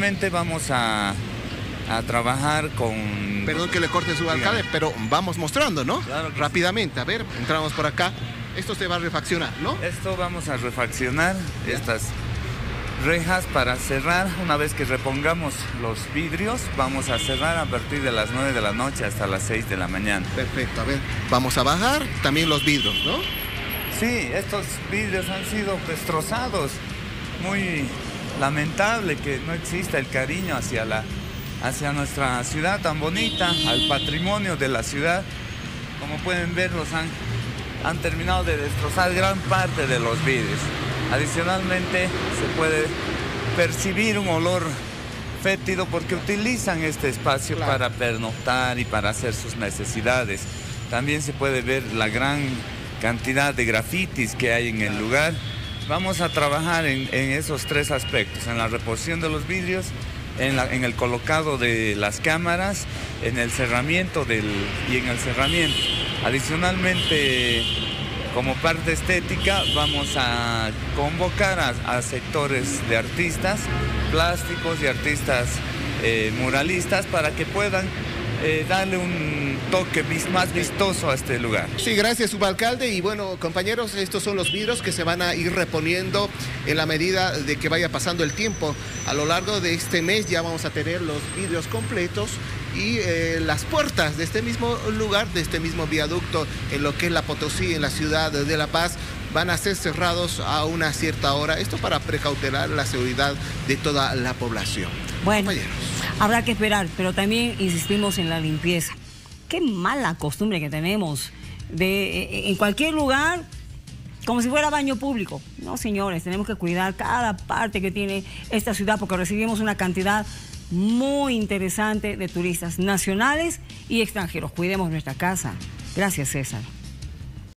Adicionalmente vamos a trabajar con... Perdón que le corte, subalcalde, pero vamos mostrando, ¿no? Claro que rápidamente, sí. A ver, entramos por acá. Esto se va a refaccionar, ¿no? Esto vamos a refaccionar estas rejas para cerrar. Una vez que repongamos los vidrios, vamos a cerrar a partir de las 9 de la noche hasta las 6 de la mañana. Perfecto, a ver, vamos a bajar también los vidrios, ¿no? Sí, estos vidrios han sido destrozados. Muy lamentable que no exista el cariño hacia nuestra ciudad tan bonita, al patrimonio de la ciudad. Como pueden ver, han terminado de destrozar gran parte de los vidrios. Adicionalmente, se puede percibir un olor fétido porque utilizan este espacio para pernoctar y para hacer sus necesidades. También se puede ver la gran cantidad de grafitis que hay en el lugar. Vamos a trabajar en esos tres aspectos: en la reposición de los vidrios, en el colocado de las cámaras, en el cerramiento y en el cerramiento. Adicionalmente, como parte estética, vamos a convocar a sectores de artistas plásticos y artistas muralistas para que puedan darle un toque más vistoso a este lugar. Sí, gracias, subalcalde. Y bueno, compañeros, estos son los vidrios que se van a ir reponiendo en la medida de que vaya pasando el tiempo. A lo largo de este mes ya vamos a tener los vidrios completos y las puertas de este mismo lugar, de este mismo viaducto en lo que es La Potosí, en la ciudad de La Paz, van a ser cerrados a una cierta hora. Esto para precautelar la seguridad de toda la población. Bueno, habrá que esperar, pero también insistimos en la limpieza. Qué mala costumbre que tenemos de en cualquier lugar, como si fuera baño público. No, señores, tenemos que cuidar cada parte que tiene esta ciudad porque recibimos una cantidad muy interesante de turistas nacionales y extranjeros. Cuidemos nuestra casa. Gracias, César.